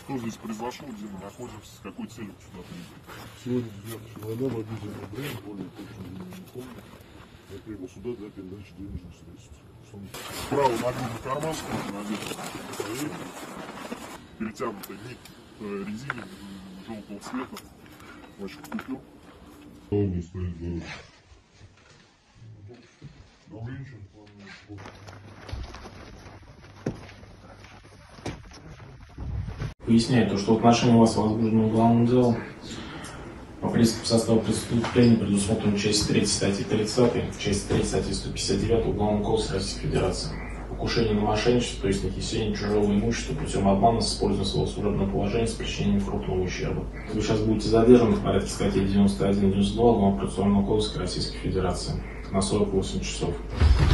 Что здесь произошло, где мы находимся, с какой целью сюда приехали? Сегодня 9 февраля водительное время, более точно не помню. Я приехал сюда для передачи денежных средств. Справа нагрудный карман, надето перетянутый нить резины желтого цвета, ваших купюр. Он стоит за... Поясняет то, что в отношении вас возбуждено уголовным делом по принципу состава преступления предусмотрена часть 3 статьи 30, часть 3 статьи 159 Уголовного кодекса Российской Федерации. Покушение на мошенничество, то есть нанесение чужого имущества путем обмана с использованием своего служебного положения с причинением крупного ущерба. Вы сейчас будете задержаны в порядке статьи 91-92 Уголовного процессуального кодекса Российской Федерации на срок 8 часов.